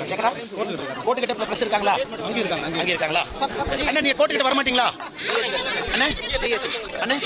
Court கிட்ட press இருக்காங்களா? அங்க இருக்காங்களா? அண்ணா நீங்க கோர்ட்டு கிட்ட வர மாட்டீங்களா? அண்ணா அண்ணா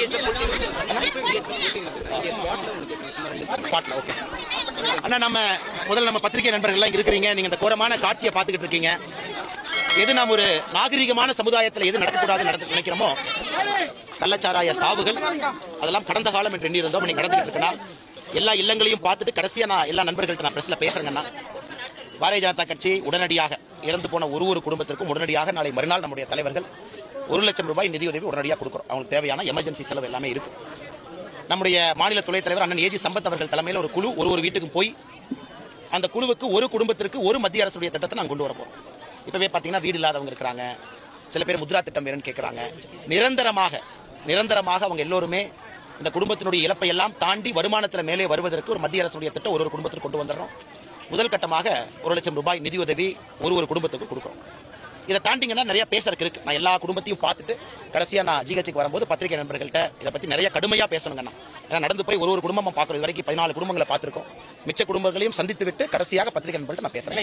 ஓகே அண்ணா, நம்ம முதல்ல நம்ம பத்திரிகை நண்பர்கள் எல்லாம் இருக்கிறீங்க. நீங்க இந்த கோரமான காட்சியை பார்த்துக்கிட்டு இருக்கீங்க. எது நாம் ஒரு நாகரிகமான சமுதாயத்தில் எது நடக்கக்கூடாதுன்னு நினைக்கிறோமோ, கள்ளச்சாராய சாவுகள் அதெல்லாம் கடந்த காலம் என்று எண்ணி இருந்தோம். நீங்க நடந்துட்டு இருக்கா எல்லா இல்லங்களையும் பார்த்துட்டு கடைசியா நான் எல்லா நண்பர்கள்ட்ட நான் பிரஸ்ல பேசுறேங்கன்னா, பாரதிய ஜனதா கட்சி உடனடியாக இறந்து போன ஒரு குடும்பத்திற்கும் உடனடியாக நாளை மறுநாள் நம்முடைய தலைவர்கள் 1 லட்சம் ரூபாய் நிதியுதவி உடனடியாக கொடுக்கிறோம். அவங்களுக்கு தேவையான எமர்ஜென்சி செலவு எல்லாமே இருக்கு. நம்முடைய மாநில துணைத் தலைவர் அண்ணன் ஏஜி சம்பத் அவர்கள் தலைமையில் ஒரு குழு ஒரு வீட்டுக்கு போய் அந்த குழுவுக்கு ஒரு குடும்பத்திற்கு ஒரு மத்திய அரசுடைய திட்டத்தை நாங்கள் கொண்டு வரப்போம். இப்பவே பாத்தீங்கன்னா வீடு இல்லாதவங்க இருக்கிறாங்க, சில பேர் முத்ரா திட்டம் வேணும்னு கேட்கறாங்க. நிரந்தரமாக அவங்க எல்லோருமே இந்த குடும்பத்தினுடைய இழப்பை எல்லாம் தாண்டி வருமானத்தில் மேலே வருவதற்கு ஒரு மத்திய அரசுடைய திட்டம் ஒரு குடும்பத்திற்கு கொண்டு வந்துடுறோம். முதல் கட்டமாக 1 லட்சம் ரூபாய் நிதியுதவி ஒரு குடும்பத்துக்கு கொடுக்கிறோம். இதை தாண்டிங்கன்னா நிறைய பேசுறதுக்கு இருக்கு. நான் எல்லா குடும்பத்தையும் பார்த்துட்டு கடைசியா நான் ஜிஹெச்சுக்கு வரும்போது பத்திரிகை நண்பர்கள்ட்ட இதை பத்தி நிறைய கடுமையா பேசணுங்கண்ணா. ஏன்னா நடந்து போய் ஒரு குடும்பமா பாக்குறது வரைக்கும் 14 குடும்பங்களை பார்த்திருக்கோம். மிச்ச குடும்பங்களையும் சந்தித்து விட்டு கடைசியாக பத்திரிகை நண்பர்கள்ட்ட நான் பேசுறேன்.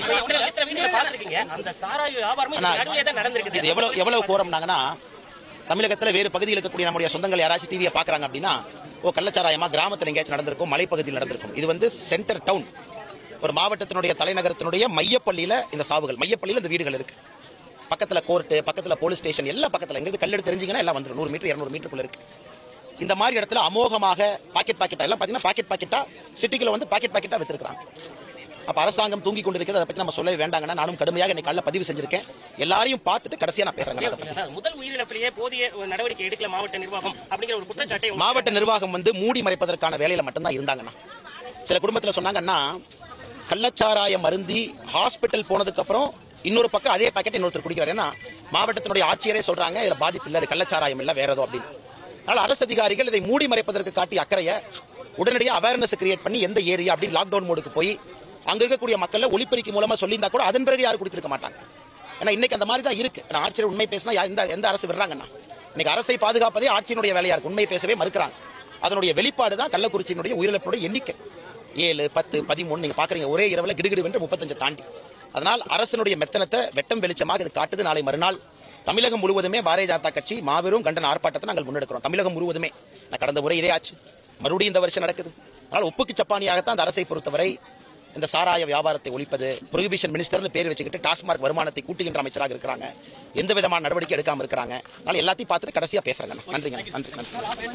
இது எவ்வளவு கோரம்னாங்கன்னா, தமிழகத்தில் வேறு பகுதியில் இருக்கக்கூடிய நம்முடைய சொந்தங்கள் யாராச்சும் டிவியை பாக்குறாங்க அப்படின்னா, கள்ளச்சாராயமா கிராமத்தில் எங்கேயாச்சும் நடந்திருக்கும், மலைப்பகுதியில் நடந்திருக்கும். இது வந்து சென்டர் டவுன், ஒரு மாவட்டத்தினுடைய தலைநகரத்தினுடைய மையப்பள்ளியில இந்த சாவுகள், மையப்பள்ளியில இந்த வீடுகள் இருக்கு. பக்கத்துல கோர்ட்டு, பக்கத்துல போலீஸ் ஸ்டேஷன், எல்லாம் பக்கத்துல எங்களுக்கு கல்லெடுத்து தெரிஞ்சிங்கன்னா எல்லாம் வந்துடும். 100 மீட்டர் 200 மீட்டருக்குள்ள இருக்கு. இந்த மாதிரி இடத்துல அமோகமாக பாக்கெட்டா எல்லாம் பாத்தீங்கன்னா பாக்கெட்டா சிட்டிக்குள்ள வந்து பாக்கெட்டா வித்திருக்காங்க. அப்ப அரசாங்கம் தூங்கி கொண்டிருக்கிறது. அதை பத்தி நம்ம சொல்லவே வேண்டாங்கன்னா, நானும் கடுமையாக இன்னைக்கு காலையில பதிவு செஞ்சிருக்கேன். எல்லாரையும் பார்த்துட்டு கடைசியா நான் பேசுறேன். முதல் உயிரிழப்பிலேயே போதிய நடவடிக்கை எடுக்கல மாவட்ட நிர்வாகம் அப்படிங்கிற ஒரு குற்றச்சாட்டை மாவட்ட நிர்வாகம் வந்து மூடி மறைப்பதற்கான வேலையில மட்டும்தான் இருந்தாங்கன்னா. சில குடும்பத்துல சொன்னாங்கன்னா, கள்ளச்சாராய மருந்தி ஹாஸ்பிட்டல் போனதுக்கு அப்புறம் இன்னொரு பக்கம் அதே பாக்கெட் இன்னொருத்தர் குடிக்கிறார். ஏன்னா மாவட்டத்தினுடைய ஆட்சியரே சொல்றாங்க இதுல பாதிப்பு இல்ல, அது கள்ளச்சாராயம் இல்ல, வேற ஏதோ அப்படின்னு. அதனால அரசு அதிகாரிகள் இதை மூடி மறைப்பதற்கு காட்டிய அக்கறைய உடனடியாக அவேர்னஸ் கிரியேட் பண்ணி எந்த ஏரியா அப்படின்னு லாக்டவுன் மோடுக்கு போய் அங்க இருக்கக்கூடிய மக்கள் ஒலிபெருக்கி மூலமா சொல்லியிருந்தா கூட அதன் பிறகு யாரும் குடிச்சிருக்க மாட்டாங்க. ஏன்னா இன்னைக்கு அந்த மாதிரி தான் இருக்கு. ஆட்சியர் உண்மை பேசினா எந்த அரசு விடுறாங்கன்னா, இன்னைக்கு அரசை பாதுகாப்பதே ஆட்சியினுடைய வேலையா இருக்கு. உண்மை பேசவே மறுக்கிறாங்க. அதனுடைய வெளிப்பாடு தான் கள்ளக்குறிச்சியினுடைய உயிரிழப்புடைய எண்ணிக்கை 7, 10, 13 நீங்க பாக்குறீங்க. ஒரே இரவுல கிடுகிடு வென்று 35 தாண்டி. அதனால் அரசனுடைய மெத்தனத்தை வெட்டம் வெளிச்சமாக இது காட்டுது. நாளை மறுநாள் தமிழகம் முழுவதுமே பாரதிய ஜனதா கட்சி மாபெரும் கண்டன ஆர்ப்பாட்டத்தை நாங்கள் முன்னெடுக்கிறோம். தமிழகம் முழுவதுமே. கடந்த முறை இதே ஆச்சு, மறுபடியும் இந்த வருஷம் நடக்குது. அதனால் ஒப்புக்கு சப்பானியாகத்தான் அந்த அரசை பொறுத்தவரை இந்த சாராய வியாபாரத்தை ஒழிப்பது, ப்ரொஹிபிஷன் மினிஸ்டர்னு பேர் வச்சுக்கிட்டு டாஸ்மார்க் வருமானத்தை கூட்டுகின்ற அமைச்சராக இருக்கிறாங்க. எந்த விதமான நடவடிக்கை எடுக்காம இருக்கிறாங்க. அதனால எல்லாத்தையும் பார்த்துட்டு கடைசியா பேசுறாங்க. நன்றிங்க. நன்றி.